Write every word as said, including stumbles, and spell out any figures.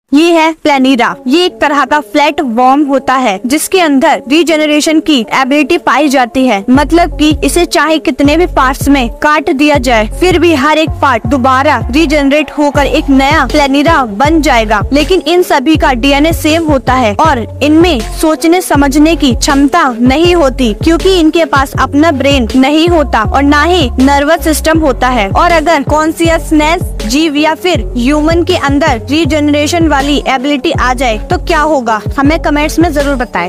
ये है प्लेनिरा। ये एक तरह का फ्लैट वर्म होता है जिसके अंदर रीजनरेशन की एबिलिटी पाई जाती है। मतलब कि इसे चाहे कितने भी पार्ट्स में काट दिया जाए फिर भी हर एक पार्ट दोबारा रीजनरेट होकर एक नया प्लेनिरा बन जाएगा। लेकिन इन सभी का डीएनए सेम होता है और इनमें सोचने समझने की क्षमता नहीं होती क्योंकि इनके पास अपना ब्रेन नहीं होता और ना ही नर्वस सिस्टम होता है। और अगर कॉन्शियसनेस जीव या फिर ह्यूमन के अंदर रीजनरेशन वाली एबिलिटी आ जाए तो क्या होगा, हमें कमेंट्स में जरूर बताएं।